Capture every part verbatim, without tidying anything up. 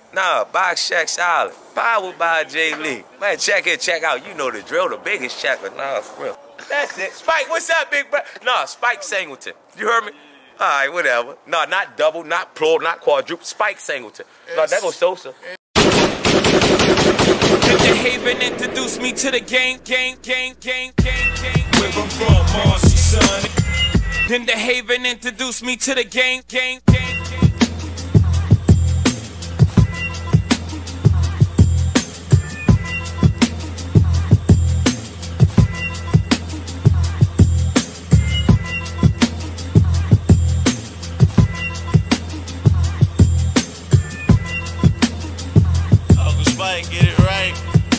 Nah, Boxcheck solid. Powered by J. Lee. Man, check it, check out. You know the drill, the biggest checker. Nah, for real. That's it. Spike, what's up, big bro? Nah, Spike Singleton. You heard me? All right, whatever. Nah, not double, not plural, not quadruple. Spike Singleton. Nah, that goes Sosa. Dehaven introduced me to the game, game, game, game, game, game. Where I'm from, Marty, son. Then Dehaven introduced me to the game, game, game, game. Uncle Spike, get it right.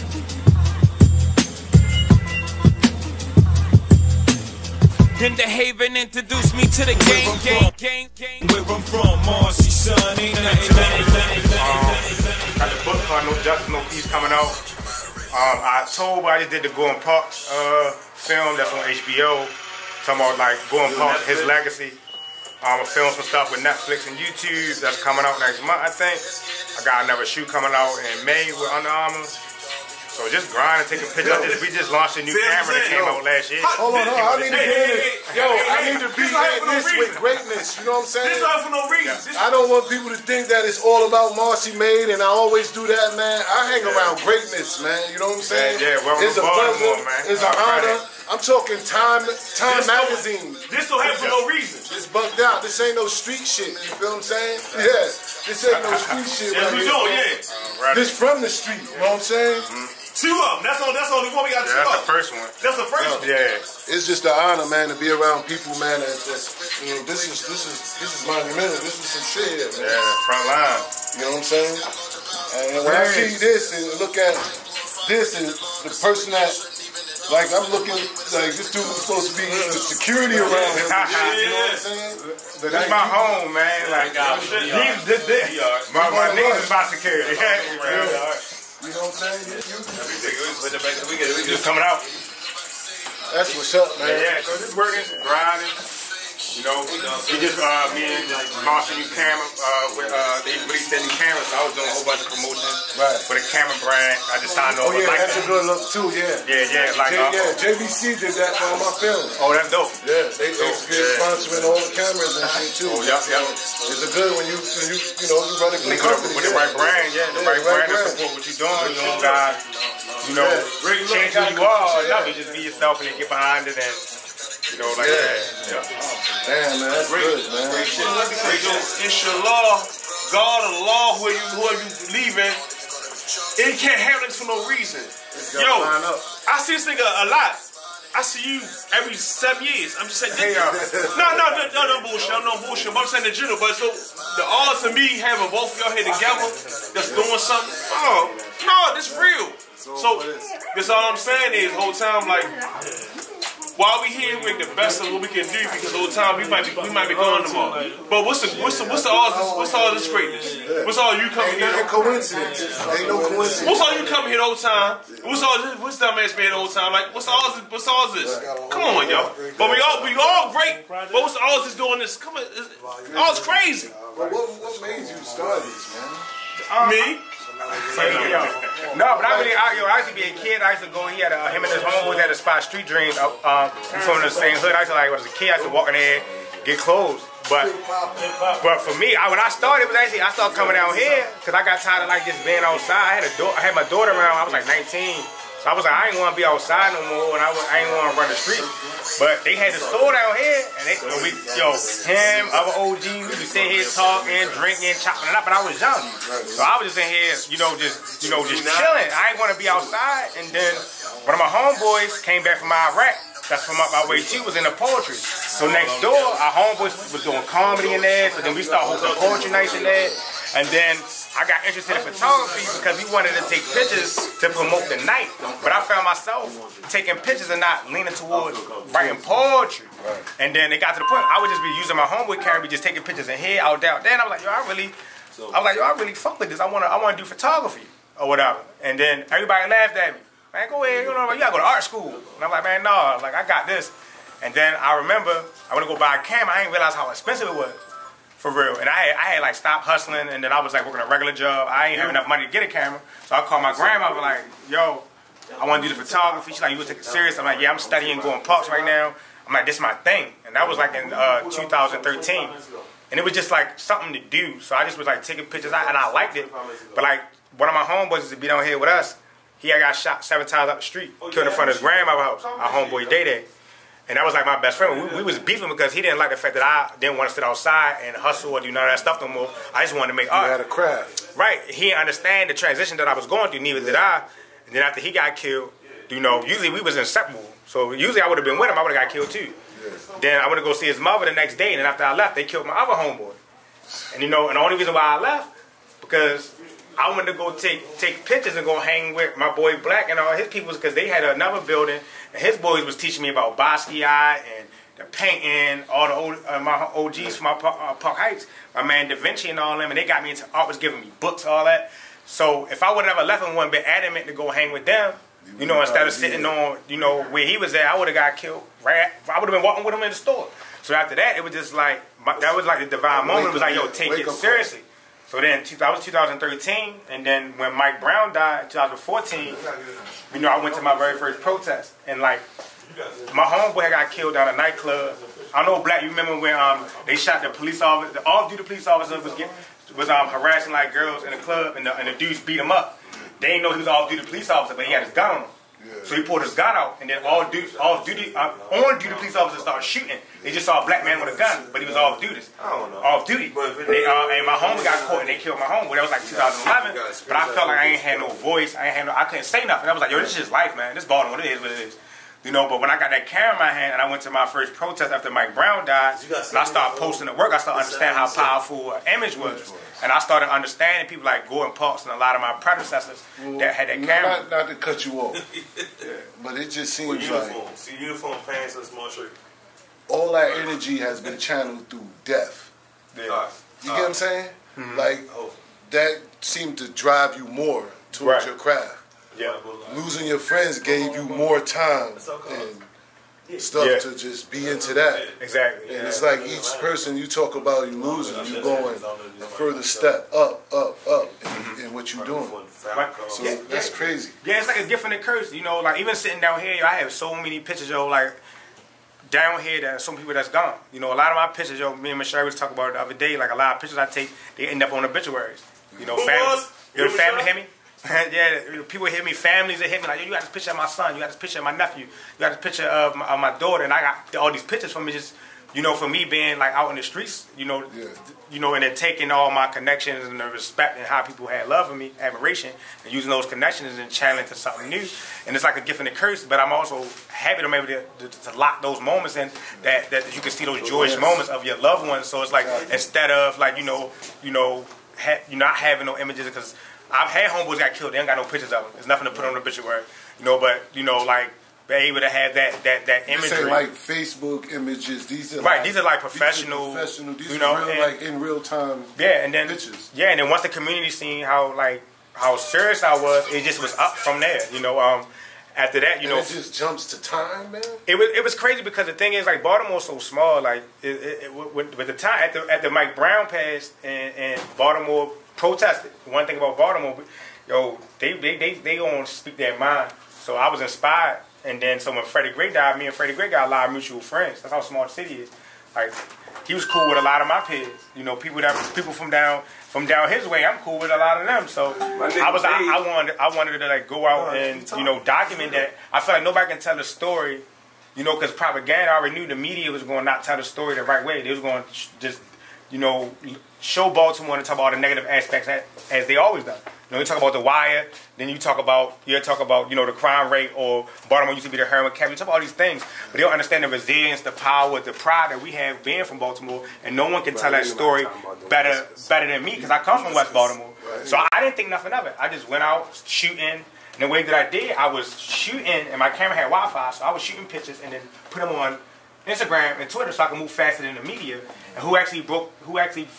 Then Dehaven introduced me to the game, game, game, game. Where I'm from, Marty, son. Ain't nothing, nothing, nothing, Um, got the book called No Justice, No Peace coming out. Um, October, I just did the Gordon Parks uh, film that's on H B O. Talking about like Gordon Parks, his legacy. Um, I filmed some stuff with Netflix and YouTube that's coming out next month, I think. I got another shoot coming out in May with Under Armour. So just grinding, taking pictures. Just, we just launched a new camera that came out last year. Hold on, hold on. I need to be in it. Yo, I need to be in this with greatness. You know what I'm saying? This not for no reason. I don't want people to think that it's all about Marty made, and I always do that, man. I hang around greatness, man. You know what I'm saying? Yeah, yeah. Well, it's a Baltimore, pleasure. man. It's an honor. I'm talking Time Time This Magazine. Don't, this don't happen for no reason. It's bugged out. This ain't no street shit. You feel what I'm saying? Yeah. This ain't no street shit. Yes, right we here. do, yeah. Uh, This from the street. You know what I'm saying? Mm-hmm. Two of them. That's on. That's only one we got. Yeah, two that's of. the first one. That's the first one. Yeah. It's just an honor, man, to be around people, man. That, that's, you know, this is this is this is monumental. This is some shit here, man. Yeah, front line. You know what I'm saying? And when I see this and look at this and the person that, like, I'm looking like this dude was supposed to be the security around him. You know what I'm saying? But that's my home, man. Like, these, this, this. My, my niggas is my security. Yeah. You know what I'm saying? You, you, We just coming out. that's what's up, man. Yeah, yeah. So just working, grinding. You know, we just, uh, me and launched a new camera, uh, with, uh, they released that new camera, so I was doing a whole bunch of promotion Right. for the camera brand. I just signed Oh over. yeah, like that's a good look too. Yeah. Yeah, yeah, like, J, uh, yeah, J B C did that for all my films. oh, that's dope. Yeah, they they get Yeah. sponsoring all the cameras and shit too. Oh, yeah, yeah. It's a good when you when you you know you run a good With the, company. with the yeah. right brand, yeah, the Yeah, right the right brand to brand. support what you're doing. You don't got, you know, Yeah. change who you are. No, you just be yourself and then get behind it and, you know, like Yeah. that. Yeah. Damn, man, that's good, man. Great shit. Because inshallah, God or law, whoever you, whoever you believe in, it can't happen this for no reason. gotta Yo, line up. I see this nigga a lot. I see you every seven years. I'm just saying. Hey, this, uh, no, no, no, no, no bullshit. I'm no bullshit. But I'm saying in general. But so the odds of me having both of y'all here together, that's doing something. Oh, no, this real. So this all I'm saying is, whole time like. While we here, we make the best of what we can do because all the time we might be we might be gone tomorrow. But what's the what's the what's the odds? What's all this greatness? What's all you coming Ain't here? nothing coincidence. Ain't no coincidence. What's all you coming here the whole time? What's all this? What's that man's man the whole time? Like what's all this? What's all this? Come on, y'all. But we all we all great. But what's all this doing this? Come on, all it's crazy. But what what made you start this, man? Me. So, yo, no, but I really, I, yo, I used to be a kid. I used to go. He had a, him and his homeboys had a spot, Street Dreams. Uh, um, we from the same hood. I used to like, when I was a kid, I used to walk in there, get clothes. But, but for me, I, when I started, it was actually I started coming down here because I got tired of like just being outside. I had a daughter, I had my daughter around. I was like nineteen. So I was like, I ain't want to be outside no more, and I, was, I ain't want to run the street. But they had the store down here, and they, we, yo, him, other O Gs, we be sitting here talking, drinking, chopping it up, and I was young. So I was just in here, you know, just, you know, just chilling. I ain't want to be outside, and then one of my homeboys came back from Iraq. That's from up our way too, was in the poetry. So next door, our homeboys was doing comedy in there, so then we started hosting poetry nights in there, and then I got interested in photography because we wanted to take pictures to promote the night. But I found myself taking pictures and not leaning towards writing poetry. And then it got to the point I would just be using my homeboy camera, be just taking pictures in here, out there. Then I was like, yo, I really, I was like, yo, I really fuck with this. I wanna, I wanna do photography or whatever. And then everybody laughed at me. Man, go ahead, you know, you gotta go to art school. And I'm like, man, no, like I got this. And then I remember I want to go buy a camera. I didn't realize how expensive it was. For real. And I had, I had like stopped hustling, and then I was like working a regular job. I ain't have enough money to get a camera. So I called my grandma. I was like, yo, I want to do the photography. She's like, you would take it serious? I'm like, yeah, I'm studying going parks right now. I'm like, this is my thing. And that was like in uh, two thousand thirteen. And it was just like something to do. So I just was like taking pictures, and I liked it. But like one of my homeboys used to be down here with us. He had got shot seven times up the street, killed in front of his grandmother's house. Our homeboy Day Day. And that was like my best friend. We, we was beefing because he didn't like the fact that I didn't want to sit outside and hustle or do none of that stuff no more. I just wanted to make art. You had a craft. Right. He didn't understand the transition that I was going through, neither did I. And then after he got killed, you know, usually we was inseparable. So usually I would have been with him, I would have got killed too. Yes. Then I went to go see his mother the next day, and then after I left, they killed my other homeboy. And you know, and the only reason why I left, because I wanted to go take take pictures and go hang with my boy Black and all his people, because they had another building, and his boys was teaching me about Basquiat and the painting, all the old, uh, my O Gs from my uh, Park Heights, my man Da Vinci and all them, and they got me into art, was giving me books, all that. So if I would have ever left and wasn't been adamant to go hang with them, you know, instead of sitting on, you know, where he was at, I would have got killed. Right, I would have been walking with him in the store. So after that, it was just like, my, that was like the divine moment. It was like, yo, take it seriously. So then, that was two thousand thirteen, and then when Mike Brown died in two thousand fourteen, you know, I went to my very first protest, and like, my homeboy got killed down a nightclub. I know, Black, you remember when um they shot the police officer, the off-duty police officer was getting, was um harassing like girls in the club, and the, and the dudes beat him up. They didn't know he was off-duty police officer, but he had his gun on him. Yeah. So he pulled his gun out, and then all duty, all duty, uh, on duty police officers started shooting. They just saw a black man with a gun, but he was off duty. Off duty. They, uh, and my homie got caught, and they killed my homie. That was like two thousand eleven. But I felt like I ain't had no voice. I ain't had no. I couldn't say nothing. I was like, yo, this is just life, man. This Baltimore, it is what it is. You know, but when I got that camera in my hand and I went to my first protest after Mike Brown died, and I started posting the work, I started understanding how powerful an image was. And I started understanding people like Gordon Parks and a lot of my predecessors well, that had that camera. Not, not to cut you off, yeah, but it just seems well, uniform. like... See, uniform, pants, and small shirt. All that energy has been channeled through death. Yeah. Uh, you uh, get what I'm saying? Mm-hmm. Like, oh. that seemed to drive you more towards right. your craft. Yeah. Losing your friends gave you more time and stuff yeah. to just be into that. Exactly. And yeah. it's like each person you talk about, you losing, you going a further step up, up, up in, in what you're doing. Right. So yeah. that's crazy. Yeah, it's like a gift and a curse. You know, like even sitting down here, I have so many pictures, yo, like down here that some people that's gone. You know, a lot of my pictures, yo, me and Michelle was talking about it the other day, like a lot of pictures I take, they end up on obituaries. You know, family. Your family hit me? Yeah, people hit me, families that hit me like, yo, you got this picture of my son, you got this picture of my nephew, you got this picture of my, of my daughter, and I got all these pictures from me just, you know, for me being like out in the streets, you know, yeah. you know, and then taking all my connections and the respect and how people had love for me, admiration, and using those connections and channeling to something new. And it's like a gift and a curse, but I'm also happy to be able to, to, to lock those moments in, that, that you can see those joyous yes. moments of your loved ones. So it's like, exactly. instead of like, you know, you know, ha you not having no images, because I've had homeboys got killed. They ain't got no pictures of them. There's nothing to put on the obituary, you know. But you know, like be able to have that that that imagery. This ain't like Facebook images. These are right. Like, these are like professional. These are professional. These you know, are real, and, like in real time. Yeah, and then pictures. Yeah, and then once the community seen how like how serious I was, it just was up from there. You know, um, after that, you and know, it just jumps to time, man. It was it was crazy because the thing is, like Baltimore's so small. Like it, it, it, with, with the time at the at the Mike Brown passed and, and Baltimore protested. One thing about Baltimore. Yo, they they they they gonna speak their mind. So I was inspired, and then so when Freddie Gray died, me and Freddie Gray got a lot of mutual friends. That's how small the city is. Like he was cool with a lot of my peers. You know, people that people from down from down his way. I'm cool with a lot of them. So I was I, I wanted I wanted to like go out and you know document that. I feel like nobody can tell the story. You know, because propaganda, I already knew the media was going to not tell the story the right way. They was going to just you know show Baltimore and talk about the negative aspects as, as they always done. You know, you talk about the wire, then you talk about you talk about you know the crime rate, or Baltimore used to be the heroin capital. You talk about all these things, but they don't understand the resilience, the power, the pride that we have being from Baltimore, and no one can tell that story better better than me because I come from West Baltimore. So I didn't think nothing of it. I just went out shooting, and the way that I did, I was shooting, and my camera had Wi-Fi, so I was shooting pictures and then put them on Instagram and Twitter so I could move faster than the media. And who actually broke? Who actually?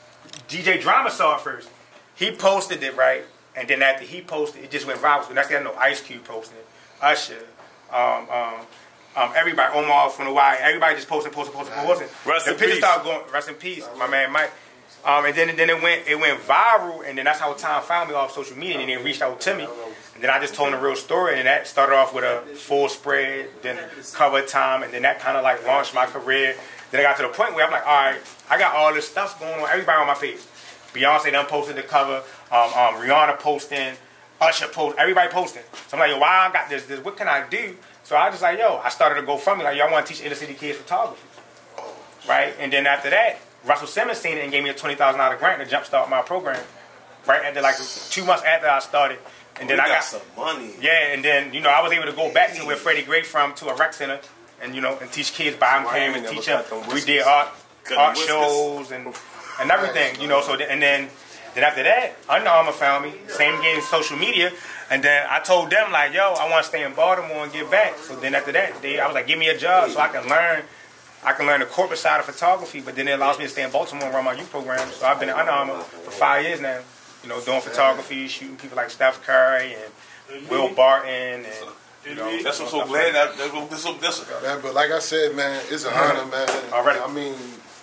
D J Drama saw it first. He posted it, right? And then after he posted it, it just went viral. So that's got no Ice Cube posting it. Usher, um, um, um, everybody, Omar from the Y, everybody just posted, posted, posted, posted. Rest the in pictures peace. started going, rest in peace, my man Mike. Um, and then and then it went it went viral, and then that's how Tom found me off social media, and then reached out to me. And then I just told him the real story, and that started off with a full spread, then cover time, and then that kind of like launched my career. Then I got to the point where I'm like, all right, I got all this stuff going on, everybody on my page. Beyonce done posted the cover, um, um, Rihanna posting, Usher post, everybody posting. So I'm like, yo, why I got this, this, what can I do? So I was just like, yo, I started to go from me, like, yo, I want to teach inner city kids photography, right? And then after that, Russell Simmons seen it and gave me a twenty thousand dollar grant to jumpstart my program. Right after, like, two months after I started. And then oh, I got, got some money. Yeah, and then, you know, I was able to go back to where Freddie Gray from, to a rec center, and, you know, and teach kids, buy them cam and teach them. We did art, art shows and, and everything, you know. So then, and then, then after that, Under Armour found me, same game, social media. And then I told them, like, yo, I want to stay in Baltimore and get back. So then after that, they, I was like, give me a job so I can learn. I can learn the corporate side of photography, but then it allows me to stay in Baltimore and run my youth program. So I've been at Under Armour for five years now. You know, doing photography, shooting people like Steph Curry and Will Barton, and you know. That's what's so glad. That, that's what, that's what, that's what. Man, but like I said, man, it's an honor, man. Already. I mean,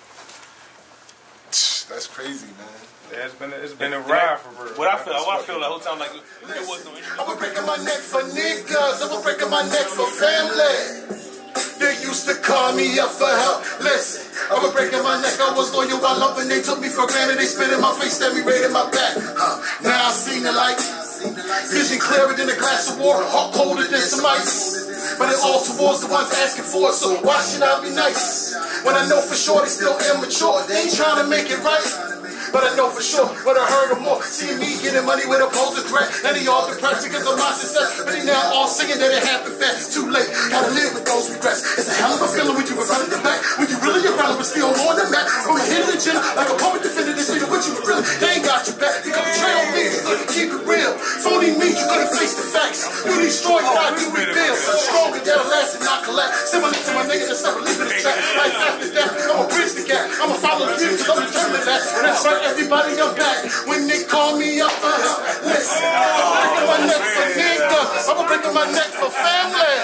that's crazy, man. Yeah, it's been a, it's been a ride for real. What I feel, what I feel the whole time, like it wasn't no issue. I'm breaking my neck for niggas. I'm breaking my neck for family. They used to call me up for help. Listen, I was breaking my neck. I was loyal while loving. They took me for granted. They spit in my face, stabbed me right in my back. Huh. Now I seen the light. Vision clearer than a glass of water, heart colder than some ice. But it all towards the ones asking for it. So why should I be nice when I know for sure they still immature? They ain't trying to make it right. But I know for sure, but I heard them more. Seeing me getting money with a pose of threat. And they all depressed because of my success. But they now all singing that it happened fast. Too late, gotta live with those regrets. It's a hell of a feeling when you were running the back. When you really irrelevant, but still on the map. From a hidden agenda, like a public defender, they say that what you were really, they ain't got your back. You couldn't trail me, you couldn't keep it real. Phony me, you couldn't face the facts. You destroyed, God, you rebuild. Stronger, that'll last and not collapse. Similar to my nigga that's never leaving the track. Life after death, I'ma bridge the gap. I'ma follow the dream, cause I'm determined that. That's right. Everybody I'm back when they call me up for help. Listen, I'm breaking my neck for niggas. I'm breaking my neck for family.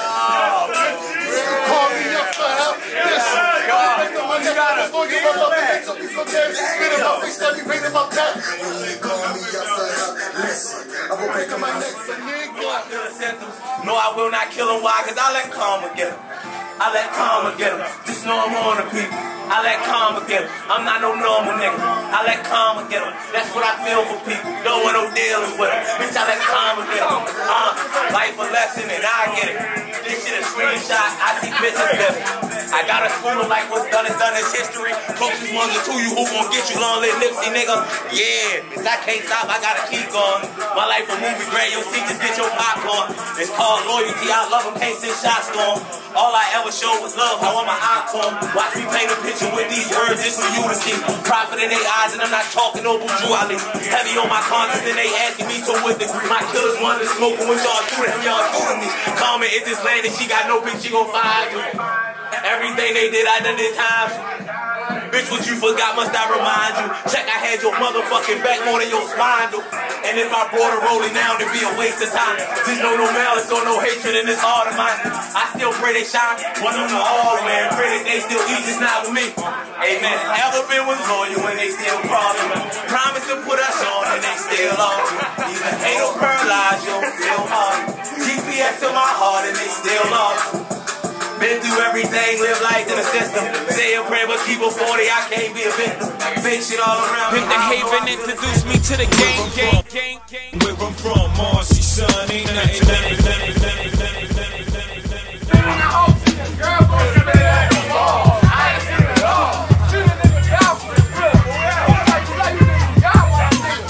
Call me up for help. Listen, I'm breaking my neck. I was going to give up. They took me from there. They spit in my face, stabbed me right in my back. When they call me up for help. Listen, I'm breaking my neck for niggas. No, I will not kill him. Why? Cause I let karma get him. I let karma get him. Just know I'm on the people. I let karma get him. I'm not no normal nigga. I let karma get him. That's what I feel for people. Don't want no dealings with him. Bitch, I let karma get him. Uh, life a lesson and I get it. This shit a screenshot. I see bitches living. I got a school like what's done is done is history. Closest ones are to you who gon' get you long live Nipsey, nigga. Yeah, cause I can't stop. I gotta keep going. My life a movie, grade. You'll see, just get your popcorn. It's called loyalty. I love him. Can't send shots to him. All I ever showed was love. I want my eye to him. Watch me paint a picture with these words just for you to see. Profit in their eyes, and I'm not talking no bourgeoisie. Heavy on my conscience, and they asking me to what degree. My killers wanted to smoke, and what y'all do to him, y'all do to me. Comment if this land and she got no bitch, she gon' find you. Everything they did, I done this time. Bitch, what you forgot must I remind you? Check, I had your motherfucking back more than your spine do. And if I brought a rolling down, it'd be a waste of time. Just know no malice or no hatred in this heart of mine. I still pray they shine. One on the all, man. Pray that they still eat this night with me. Amen. Ever been was loyal when they still crossing. Promise to put us on and they still on. Even hate or paralyze, you'll feel hard. G P S to my heart and they still lost. Been through everything, live life in a system. Say a prayer, but keep a forty, I can't be a victim. Fake shit all around. Been Dehaven introduced me to the game, game, game, game. Where I'm from, Marcy, son, ain't nothing, nothing, nothing, nothing, nothing, nothing, nothing, nothing. Girl, boy, you better have the ball. I ain't seen it all. Shoot a nigga down for his grip. Like you like you nigga got one nigga.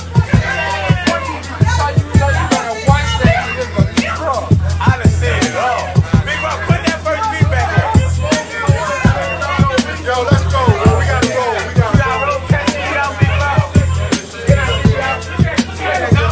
That's how you know you better watch that nigga. I done seen it all. Big Rock, put that first beat back there. Yo, let's go. We gotta go. We gotta go. Get out, Big Rock. Get out, Big Rock.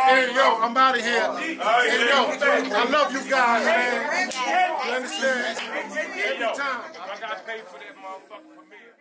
Hey, yo, I'm out of here. Hey, yo, I love you guys, man. You understand? Every time. I got paid for that motherfucker for me.